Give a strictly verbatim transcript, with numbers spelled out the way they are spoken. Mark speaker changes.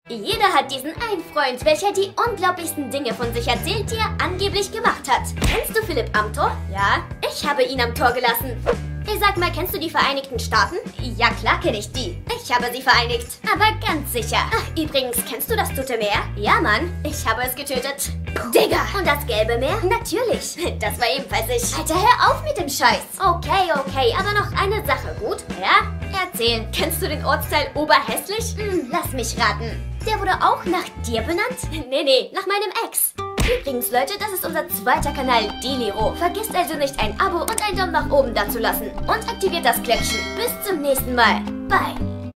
Speaker 1: Jeder hat diesen einen Freund, welcher die unglaublichsten Dinge von sich erzählt, die er angeblich gemacht hat. Kennst du Philipp Amthor? Ja, ich habe ihn am Tor gelassen. Hey, sag mal, kennst du die Vereinigten Staaten? Ja, klar kenne ich die. Ich habe sie vereinigt. Aber ganz sicher. Ach, übrigens, kennst du das Tote Meer? Ja, Mann. Ich habe es getötet. Digga! Und das Gelbe Meer? Natürlich. Das war ebenfalls ich. Alter, hör auf mit dem Scheiß. Okay, okay, aber noch eine Sache, gut? Ja? Erzähl. Kennst du den Ortsteil Oberhässlich? Hm, lass mich raten. Der wurde auch nach dir benannt? Nee, nee, nach meinem Ex. Übrigens, Leute, das ist unser zweiter Kanal, Deliro. Vergesst also nicht, ein Abo und einen Daumen nach oben dazulassen. Und aktiviert das Glöckchen. Bis zum nächsten Mal. Bye.